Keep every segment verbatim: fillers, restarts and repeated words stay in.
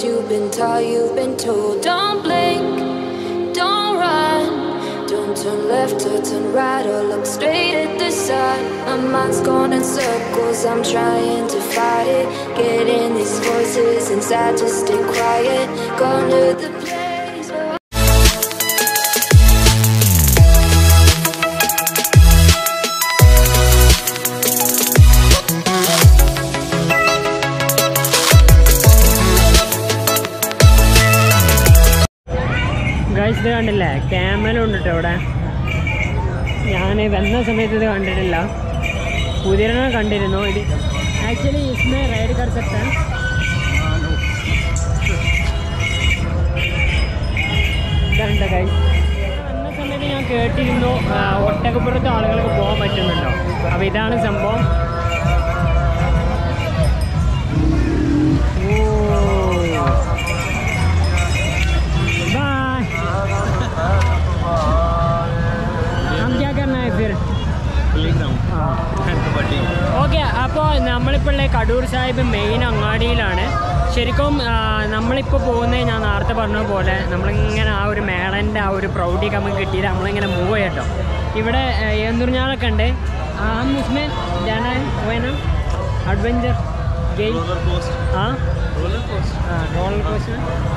you've been taught, you've been told. Don't blink, don't run, don't turn left or turn right or look straight at the sun. My mind's going in circles, I'm trying to fight it. Getting these voices inside to stay quiet. Gone to the place. ഇത് കണ്ടില്ലേ, ക്യാമലുണ്ട് കേട്ടോ ഇവിടെ. ഞാൻ വന്ന സമയത്ത് ഇത് കണ്ടിട്ടില്ല, കുതിരനെ കണ്ടിരുന്നു. ഇത് ആക്ച്വലി इसमें राइड कर सकते हैं. ഇതുണ്ട് ഗൈസ്. വന്ന സമയത്ത് ഞാൻ കേട്ടിരുന്നു ഒട്ടകപ്പുറത്ത് ആളുകൾക്ക് പോകാൻ പറ്റുന്നുണ്ടോ. അപ്പോൾ ഇതാണ് സംഭവം. ഓക്കെ, അപ്പോൾ നമ്മളിപ്പോൾ ഉള്ള കടൂർ സാഹിബ് മെയിൻ അങ്ങാടിയിലാണ്. ശരിക്കും നമ്മളിപ്പോൾ പോകുന്നത് ഞാൻ നേരത്തെ പറഞ്ഞ പോലെ നമ്മളിങ്ങനെ ആ ഒരു മേളൻ്റെ ആ ഒരു പ്രൗഢിയൊക്കെ നമുക്ക് കിട്ടിയിട്ട് നമ്മളിങ്ങനെ മൂവ് ചെയ്യട്ടോ. ഇവിടെ എന്തുറിഞ്ഞാളൊക്കെ ഉണ്ട്. ആ മുസ്മേ ജാനാൻ വേണം അഡ്വഞ്ചർ ഗെയിം. ആ റോളർ കോസ്റ്റർ.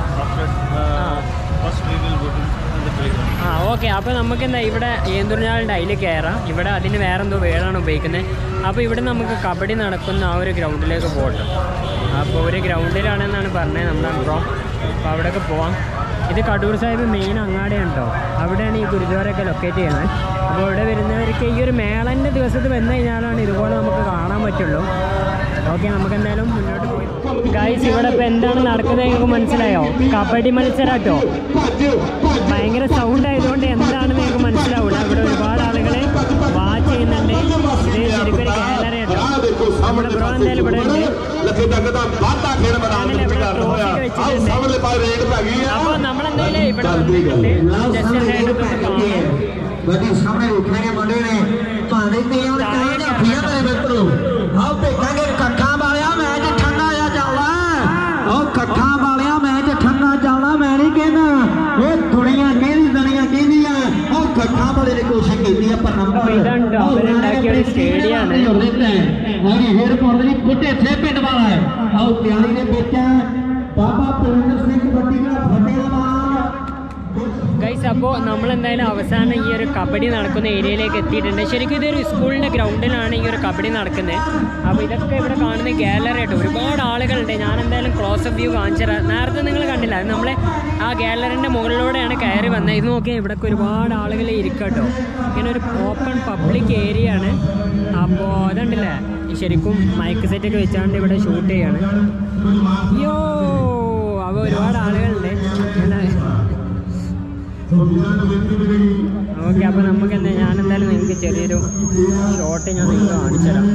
ആ ഓക്കെ, അപ്പോൾ നമുക്ക് എന്താ ഇവിടെ ഏന്തൂർഞ്ഞാളുണ്ട്, അതിൽ കയറാം. ഇവിടെ അതിന് വേറെ എന്തോ വേളാണ് ഉപയോഗിക്കുന്നത്. അപ്പോൾ ഇവിടെ നമുക്ക് കബഡി നടക്കുന്ന ആ ഒരു ഗ്രൗണ്ടിലേക്ക് പോകട്ടെ. അപ്പോൾ ഒരു ഗ്രൗണ്ടിലാണെന്നാണ് പറഞ്ഞത് നമ്മുടെ ബ്രോ. അപ്പോൾ അവിടെയൊക്കെ പോവാം. ഇത് കടൂർ സാഹിബ് മെയിൻ അങ്ങാടിയാണ് കേട്ടോ. അവിടെയാണ് ഈ ഗുരുദ്വാരയൊക്കെ ലൊക്കേറ്റ് ചെയ്യുന്നത്. അപ്പോൾ ഇവിടെ വരുന്നവർക്ക് ഈ ഒരു മേളൻ്റെ ദിവസത്തിൽ വന്നു കഴിഞ്ഞാലാണ് ഇതുപോലെ നമുക്ക് കാണാൻ പറ്റുള്ളൂ. ഓക്കെ, നമുക്ക് എന്തായാലും മുന്നോട്ട് പോയി. ഗൈസ്, ഇവിടെ ഇപ്പോൾ എന്താണ് നടക്കുന്നത് നിങ്ങൾക്ക് മനസ്സിലായോ? കബഡി മത്സരം കേട്ടോ. ഭയങ്കര സൗണ്ട് ആയതുകൊണ്ട് എന്താണെന്ന് നിങ്ങൾക്ക് മനസ്സിലാവില്ല. ഇവിടെ ഒരുപാട് ആളുകൾ വാച്ച് ചെയ്യുന്നുണ്ട്. ഇത് ശരിക്കും ഒരു ഗാലറി കേട്ടോ. നമ്മുടെ ബ്രോ എന്തായാലും ഇവിടെ ഉണ്ട്. അപ്പോൾ നമ്മളെന്തായാലും ഇവിടെ വന്നിട്ടുണ്ട്. Just Bagi sampai ukhane mande ne paani tiyan kaane phiya mere mitro aao dekhange kakha waliya main te thanda ya jauna aao kakha waliya main te thanda jauna main nahi kehna ye duniya kendi duniya kendi hai aao kakha wale ne koshish ਕੀਤੀ ਹੈ ਪਰ number ਇਦਾਂ ਡਾਬਰ ਇੱਕ stadium ਹੈ ਔਰ ਇਹ airport ਦੀ ਕੁੱਟੇ ਥੇ ਪਿੰਡ ਵਾਲਾ ਹੈ ਆਓ ਤਿਆਰੀ ਦੇ ਵਿੱਚ ਬਾਬਾ ਪੁਰਿੰਦਰ ਸਿੰਘ ਕਬੱਡੀ ਦਾ ਫਤਿਹਾਬਾਦ. ഗൈസ്, അപ്പോൾ നമ്മളെന്തായാലും അവസാനം ഈ ഒരു കബഡി നടക്കുന്ന ഏരിയയിലേക്ക് എത്തിയിട്ടുണ്ട്. ശരിക്കും ഇതൊരു സ്കൂളിൻ്റെ ഗ്രൗണ്ടിലാണ് ഈ ഒരു കബഡി നടക്കുന്നത്. അപ്പോൾ ഇതൊക്കെ ഇവിടെ കാണുന്ന ഗാലറി ആയിട്ട് ഒരുപാട് ആളുകളുണ്ട്. ഞാൻ എന്തായാലും ക്ലോസ് അപ്പ് വ്യൂ കാണിച്ചു തരാം. നേരത്തെ നിങ്ങൾ കണ്ടില്ല, അത് നമ്മൾ ആ ഗാലറിൻ്റെ മുകളിലൂടെയാണ് കയറി വന്നത്. ഇത് നോക്കിയാൽ ഇവിടെയൊക്കെ ഒരുപാട് ആളുകൾ ഇരിക്കട്ടോ. ഇങ്ങനെ ഒരു ഓപ്പൺ പബ്ലിക് ഏരിയ ആണ്. അപ്പോൾ അതുണ്ടല്ലേ, ശരിക്കും മൈക്ക് സെറ്റൊക്കെ വെച്ചാണ്ട് ഇവിടെ ഷൂട്ട് ചെയ്യാണ്. യോ, അപ്പോൾ ഒരുപാട് ആളുകളുണ്ട്. ഓക്കെ, അപ്പോൾ നമുക്ക് എന്താ ഞാനെന്തായാലും നിങ്ങൾക്ക് ചെറിയൊരു ഷോട്ട് ഞാൻ നിങ്ങൾക്ക് കാണിച്ചു തരാം.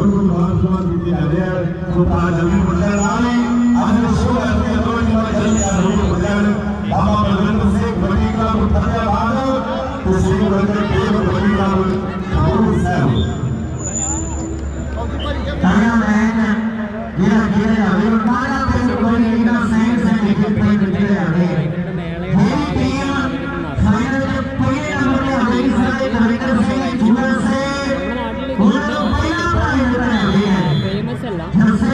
ഫേമസ് അല്ല.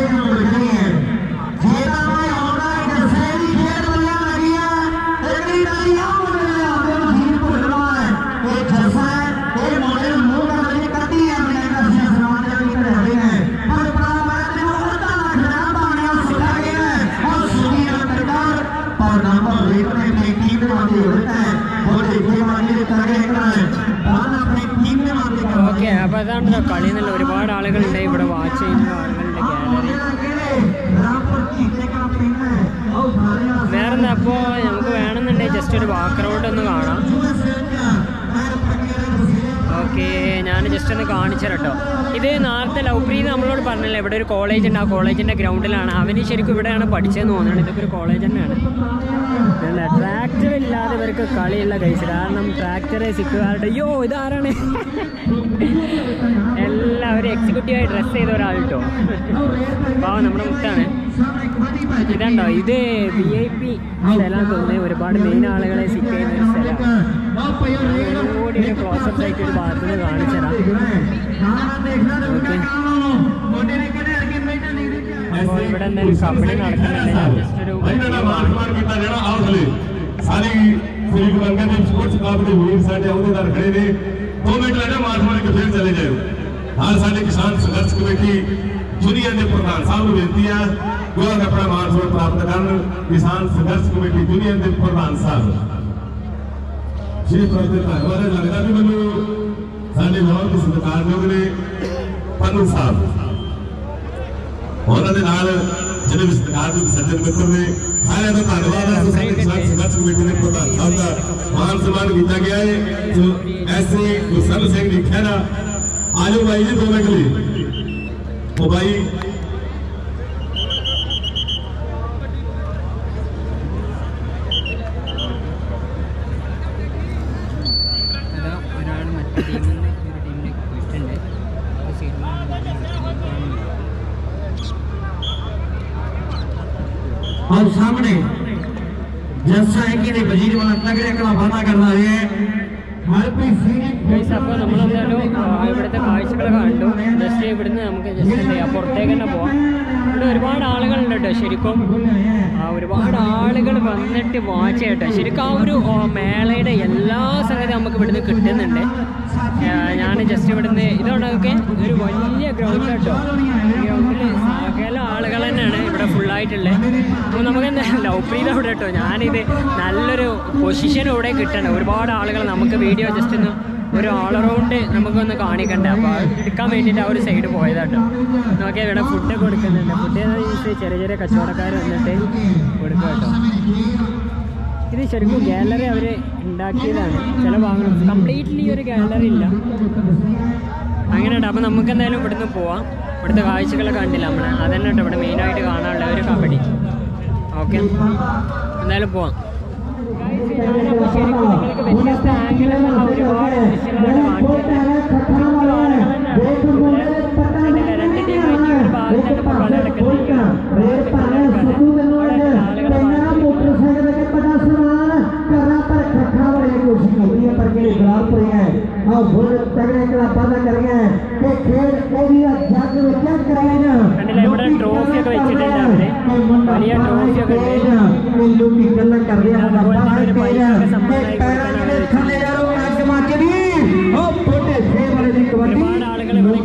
ഓക്കെ, അപ്പോൾ അതാണ് കളി എന്നുള്ള ഒരുപാട് ആളുകളുണ്ട്. ഇവിടെ വാച്ച് ചെയ്യുന്ന ആളുകളുടെ ഗാലറി വേറെന്താ. അപ്പോൾ നമുക്ക് വേണമെന്നുണ്ടെങ്കിൽ ജസ്റ്റ് ഒരു വാക്ക് റൗണ്ട് ഒന്ന് കാണാം. ഓക്കെ, ഞാൻ ജസ്റ്റ് ഒന്ന് കാണിച്ചു തരട്ടോ. ഇത് നേരത്തെ ലൗപ്രീത് നമ്മളോട് പറഞ്ഞില്ലേ ഇവിടെ ഒരു കോളേജ് ഉണ്ട്. ആ കോളേജിൻ്റെ ഗ്രൗണ്ടിലാണ്. അവന് ശരിക്കും ഇവിടെയാണ് പഠിച്ചതെന്ന് തോന്നുന്നത്. ഇതൊക്കെ ഒരു കോളേജ് തന്നെയാണ്. അല്ല, ട്രാക്ടർ ഇല്ലാതെ ഇവർക്ക് കളിയുള്ള കൈസ്. കാരണം ട്രാക്ടറെ സിക്കുകാരുടെ യോ ഇതാരാണ് എല്ലാ ഒരു എക്സിക്യൂട്ടീവായി ഡ്രസ്സ് ചെയ്ത ഒരാൾ കേട്ടോ. പാവം നമ്മുടെ മുത്താണ്. ഇതുണ്ടോ, ഇത് വി ഐ പി സ്ഥലം തോന്നുന്നത്. ഒരുപാട് മെയിൻ ആളുകളെ സിറ്റ് ചെയ്യുന്ന ഒരു സ്ഥലമാണ്. കൂടി ഒരു ക്ലോസപ്പ് ആയിട്ട് ഒരു ഭാഗത്ത് നിന്ന് കാണിച്ചതാണ്. അപ്പോൾ ഇവിടെ എന്തായാലും കബഡി നടക്കുന്നുണ്ട്. ഞാൻ ജസ്റ്റ് ഒരു हाल साडे किसान संघर्ष कमेटी यूनियन के प्रधान साहब को बेनती है कि वो अपना मान सम्मान प्राप्त करन। किसान संघर्ष कमेटी यूनियन के प्रधान साहब श्री प्रदेश धन्यवाद लगता भी मैनू साडे बहुत ही सत्कारयोग ने पन्नू साहब उन्होंने नाल जिन्हें भी सरकार के सज्जन मित्र ने सारे का धन्यवाद है। किसान संघर्ष कमेटी के प्रधान साहब का मान सम्मान किया गया है। जो ऐसे गुरसर सिंह जी खैरा आजो भाई जी दो मिनट के लिए वो भाई ഒരാൾ മറ്റേ ടീമിൽ നിന്ന് ഒരു ടീമിലേക്ക് പോയിട്ടുണ്ട്. और सामने जैसा है कि वजीर वाला तगड़े का वादा करना है। അപ്പോൾ നമ്മളെന്തായാലും ഇവിടുത്തെ കാഴ്ചകൾ കണ്ടു. ജസ്റ്റ് ഇവിടുന്ന് നമുക്ക് ജസ്റ്റ് എന്ത് ചെയ്യാം, പുറത്തേക്ക് തന്നെ പോവാം. ഇവിടെ ഒരുപാട് ആളുകളുണ്ട് കേട്ടോ. ശരിക്കും ആ ഒരുപാട് ആളുകൾ വന്നിട്ട് വാച്ച് ചെയ്യട്ടെ. ശരിക്കും ആ ഒരു മേളയുടെ എല്ലാ സംഗതിയും നമുക്ക് ഇവിടുന്ന് കിട്ടുന്നുണ്ട്. ഞാൻ ജസ്റ്റ് ഇവിടുന്ന് ഇതുകൊണ്ടൊക്കെ ഒരു വലിയ ഗ്രൗണ്ട് കേട്ടോ. ഗ്രൗണ്ടിൽ സകല ആളുകൾ തന്നെയാണ് ഇവിടെ ഫുള്ളായിട്ടുള്ളത്. അപ്പോൾ നമുക്ക് എന്താ ലവ് പ്രീത് അവിടെ കേട്ടോ. ഞാനിത് നല്ലൊരു പൊസിഷൻ ഇവിടെ കിട്ടണം. ഒരുപാട് ആളുകൾ നമുക്ക് വീഡിയോ ജസ്റ്റ് ഒന്ന് ഒരു ഓൾ അറൗണ്ട് നമുക്കൊന്ന് കാണിക്കണ്ടേ. അപ്പോൾ എടുക്കാൻ വേണ്ടിയിട്ട് ആ ഒരു സൈഡ് പോയതാട്ടോ. നോക്കിയാൽ ഇവിടെ ഫുഡ് കൊടുക്കുന്നുണ്ട്. ഫുഡ് ചെറിയ ചെറിയ കച്ചവടക്കാർ വന്നിട്ട് കൊടുക്കുക കേട്ടോ. ഇത് ശരിക്കും ഗാലറി അവർ ഉണ്ടാക്കിയതാണ്. ചില ഭാഗങ്ങൾ കംപ്ലീറ്റ്ലി ഒരു ഗാലറി ഇല്ല, അങ്ങനെയുണ്ട്. അപ്പോൾ നമുക്ക് എന്തായാലും ഇവിടുന്ന് പോവാം. ഇവിടുത്തെ കാഴ്ചകളൊക്കെ കണ്ടില്ല നമ്മൾ. അതന്നെ കേട്ടോ ഇവിടെ മെയിനായിട്ട് കാണാനുള്ള ഒരു കബഡി. ഓക്കെ, എന്തായാലും പോവാം. ശരിക്കും നിങ്ങൾക്ക് വ്യത്യസ്ത ആംഗിളിലുള്ള ഒരുപാട് ദൃശ്യങ്ങളാണ് കാണിച്ചത്. രണ്ട് ടീമായിട്ട് ഒരു ഭാഗത്താണ് ഇപ്പോൾ കളി നടക്കുന്നത്. കണ്ടില്ല, ഇവിടെ ട്രോഫിയൊക്കെ വെച്ചിട്ടുണ്ട്. അവര് വലിയ ട്രോഫിയൊക്കെ ഉണ്ട്. അതുപോലെ തന്നെ ഒരു പൈസയൊക്കെ സമ്മാനമായി ഒരുപാട് ആളുകൾ ഇവിടെ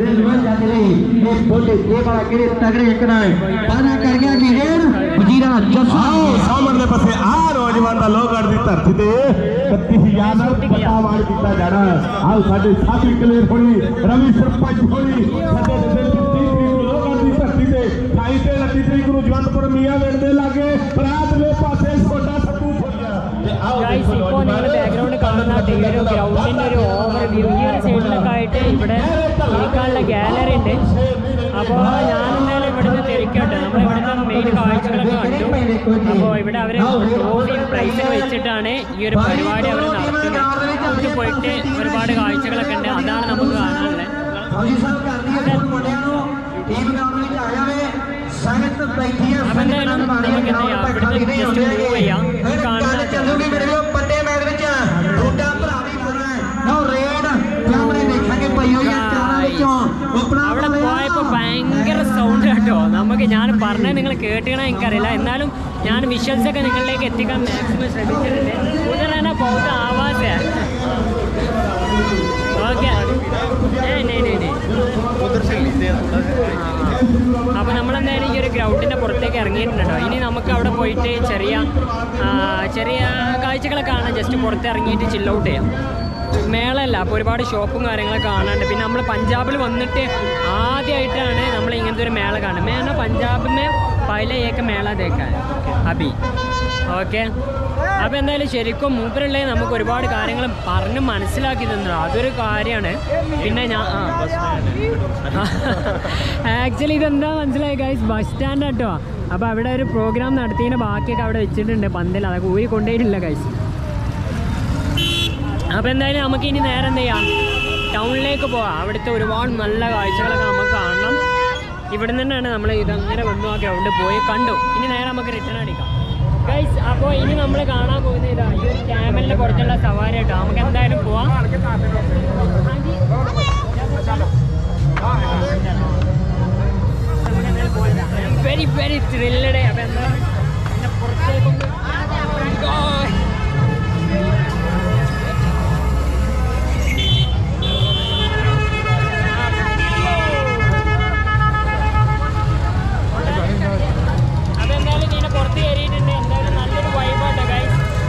सामने पासे आ नौजवान का लोग अड़ दी धरती ते कत्ती याद पता मार किया जाना। आओ साडे साथी क्लियर होनी रवि सरपंच होनी साडे दिल की तीसरी लोग अड़ दी धरती ते ढाई ते उनतीस तरीक को जवंतपुर मियां वेड़ दे लागे रात में पासे छोटा सपूत हो गया। ഗൈസ്, ഇപ്പോൾ നിങ്ങൾ ബാക്ക്ഗ്രൗണ്ട് കാണുന്ന ഈ ഒരു ഗ്രൗണ്ടിൻ്റെ ഒരു ഓവർ വ്യൂ ഈ ഒരു സൈഡിലൊക്കെ ആയിട്ട് ഇവിടെ ഇരിക്കാനുള്ള ഗാലറി ഉണ്ട്. അപ്പോൾ ഞാൻ എന്തായാലും ഇവിടുന്ന് തിരിക്കട്ടെ. നമ്മൾ ഇവിടുത്തെ മെയിൻ കാഴ്ചകളൊക്കെ കണ്ടു. അപ്പോൾ ഇവിടെ അവർ ട്രോഫിയും പ്രൈസും വെച്ചിട്ടാണ് ഈ ഒരു പരിപാടി അവർ നടത്തുന്നത്. നമുക്ക് പോയിട്ട് ഒരുപാട് കാഴ്ചകളൊക്കെ ഉണ്ട്. അതാണ് നമുക്ക് കാണാനുള്ളത്. അപ്പം എന്തായാലും നമുക്ക് എന്ത് ചെയ്യാം, ഇവിടുത്തെ ജസ്റ്റ് മൂവ് ചെയ്യാം. കാണുന്ന അവിടെ പോയപ്പോൾ ഭയങ്കര സൗണ്ട് കേട്ടോ. നമുക്ക് ഞാൻ പറഞ്ഞത് നിങ്ങൾ കേട്ടുകണോ എനിക്കറിയില്ല. എന്നാലും ഞാൻ വിഷ്വൽസൊക്കെ നിങ്ങളിലേക്ക് എത്തിക്കാൻ മാക്സിമം ശ്രമിച്ചിട്ടുണ്ട്. ഉधर है ना बहुत आवाज़ है. ओके, नहीं नहीं नहीं नहीं അപ്പോൾ നമ്മളെന്തായാലും ഈ ഒരു ഗ്രൗണ്ടിൻ്റെ പുറത്തേക്ക് ഇറങ്ങിയിട്ടുണ്ടോ. ഇനി നമുക്ക് അവിടെ പോയിട്ട് ചെറിയ ചെറിയ കാഴ്ചകളൊക്കെ കാണാം. ജസ്റ്റ് പുറത്ത് ഇറങ്ങിയിട്ട് ചിൽ ഔട്ട് ചെയ്യാം. മേളല്ല, അപ്പോൾ ഒരുപാട് ഷോപ്പും കാര്യങ്ങളൊക്കെ കാണാനുണ്ട്. പിന്നെ നമ്മൾ പഞ്ചാബിൽ വന്നിട്ട് ആദ്യമായിട്ടാണ് നമ്മൾ ഇങ്ങനത്തെ ഒരു മേള കാണുന്നത്. മേന പഞ്ചാബ് മേ പഹലെ ഏക മേള ദേക്കാൻ അബി. ഓക്കെ, അപ്പോൾ എന്തായാലും ശരിക്കും മൂപ്പരുള്ള നമുക്ക് ഒരുപാട് കാര്യങ്ങൾ പറഞ്ഞ് മനസ്സിലാക്കി തന്നു. അതൊരു കാര്യമാണ്. പിന്നെ ഞാൻ ആക്ച്വലി ഇതെന്താ മനസ്സിലായി ഗൈസ്, ബസ് സ്റ്റാൻഡ് കേട്ടോ. അപ്പോൾ അവിടെ ഒരു പ്രോഗ്രാം നടത്തിയതിൻ്റെ ബാക്കിയൊക്കെ അവിടെ വെച്ചിട്ടുണ്ട് പന്തൽ. അതൊക്കെ ഊരി കൊണ്ടുപോയിട്ടില്ല ഗൈസ്. അപ്പോൾ എന്തായാലും നമുക്ക് ഇനി നേരെ എന്ത് ചെയ്യാം, ടൗണിലേക്ക് പോവാം. അവിടുത്തെ ഒരുപാട് നല്ല കാഴ്ചകളൊക്കെ നമുക്ക് കാണണം. ഇവിടെ നിന്നാണ് നമ്മൾ ഇതങ്ങനെ വന്നു ആ ഗ്രൗണ്ടിൽ പോയി കണ്ടു. ഇനി നേരെ നമുക്ക് റിട്ടേൺ അടിക്കാം ഗൈസ്. അപ്പോൾ ഇനി നമ്മൾ കാണാൻ പോകുന്ന ഇതാ ഈ ഒരു ക്യാമലിൻ്റെ പുറത്തുള്ള സവാരി കേട്ടോ. നമുക്ക് എന്തായാലും പോവാം. Very very thrilled. അപ്പം എന്താ പിന്നെ പുറത്തേക്കൊന്ന് അതെന്തായാലും ഇതിനെ പുറത്ത് കയറിയിട്ടുണ്ട്. എന്തായാലും നല്ലൊരു വൈബാട്ടോ ഗൈസ്.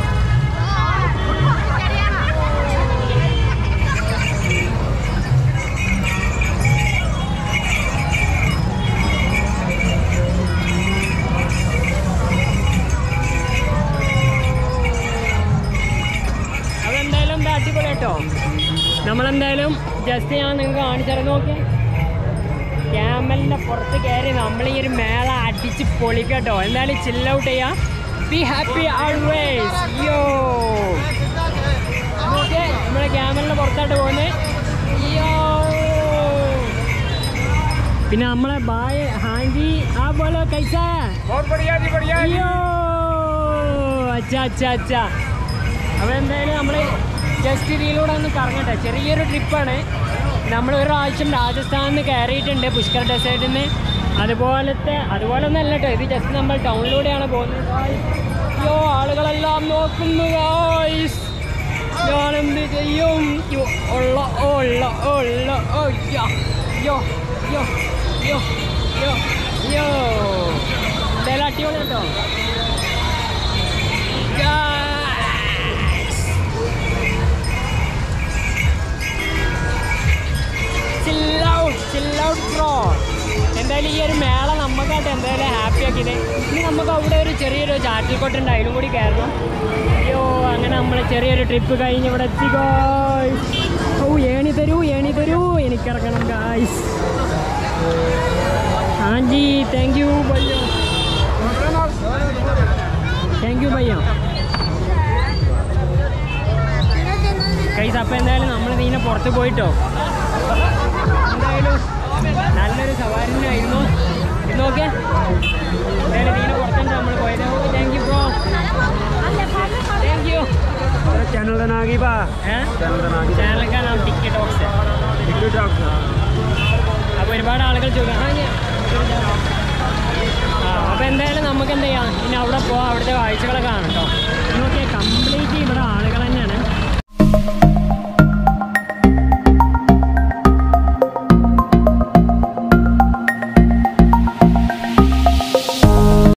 അതെന്തായാലും എന്താ അടിപൊളി കേട്ടോ. നമ്മളെന്തായാലും ജസ്റ്റ് ഞാൻ നിങ്ങൾക്ക് കാണിച്ചാലും നോക്കി ക്യാമലിൻ്റെ പുറത്ത് കയറി നമ്മൾ ഈ ഒരു മേള അടിച്ച് പൊളിക്കട്ടോ. എന്തായാലും ചിൽ ഔട്ട് ചെയ്യാം. Be happy always. Yo okay നമ്മളെ ക്യാമലിൻ്റെ പുറത്തായിട്ട് പോകുന്നത്. യോ പിന്നെ നമ്മളെ ബായ് ഹാൻജി ആ ബോലോ കൈസാ യോ അച്ഛാ അച്ഛാ അച്ഛാ. അപ്പോൾ എന്തായാലും നമ്മൾ ജസ്റ്റ് ഇതിലൂടെ ഒന്ന് കറങ്ങട്ടെ. ചെറിയൊരു ട്രിപ്പാണ്. നമ്മൾ ഒരു പ്രാവശ്യം രാജസ്ഥാനിൽ നിന്ന് കയറിയിട്ടുണ്ട് പുഷ്കർ ഡെസേർട്ടിൽ നിന്ന്. അതുപോലത്തെ അതുപോലെ ഒന്നും അല്ല കേട്ടോ. ഇത് ജസ്റ്റ് നമ്മൾ ടൗണിലൂടെയാണ് പോകുന്നത്. യോ ആളുകളെല്ലാം നോക്കുന്നു ഗായ്സ്. ഞാനെന്ത് ചെയ്യും? ഉള്ള ഉള്ള ഉള്ള യോ യോ യോ യോ യോ യോ എന്തായാലും അടിപൊളി കേട്ടോ. എന്തായാലും ഈ ഒരു മേള നമുക്കായിട്ട് എന്തായാലും ഹാപ്പി ആക്കിയത്. ഇനി നമുക്ക് അവിടെ ഒരു ചെറിയൊരു ചാറ്റിൽക്കോട്ടുണ്ട്, അതിലും കൂടി കയറണം. അയ്യോ അങ്ങനെ നമ്മൾ ചെറിയൊരു ട്രിപ്പ് കഴിഞ്ഞ് ഇവിടെ എത്തി ഗായ്സ്. ഓ ഏണി തരൂ ഏണി തരൂ എനിക്കിറങ്ങണം ഗായ്സ്. ഹാജി താങ്ക് യു ഭയ്യ താങ്ക് യു ഭയ്യ ഗൈസ്. അപ്പോൾ എന്തായാലും നമ്മൾ ഇതിനെ പുറത്ത് പോയിട്ടോ. എന്തായാലും നല്ലൊരു സവാരിനായിരുന്നു ഇത്. നോക്കെ എന്തായാലും ഇതിനെ പുറത്തുണ്ട് നമ്മൾ പോയത്. Thank you bro thank you. Channel का नाम की बा चैनल का नाम टिक्की टॉक्स है. Tikki Talks. അപ്പോൾ ഒരുപാട് ആളുകൾ ചോദിക്കാം ആ അപ്പോൾ എന്തായാലും നമുക്ക് എന്ത് ചെയ്യാം ഇനി അവിടെ പോവാം. അവിടുത്തെ കാഴ്ചകളൊക്കെ കാണാം കേട്ടോ. നോക്കിയാൽ കംപ്ലീറ്റ് ഇവിടെ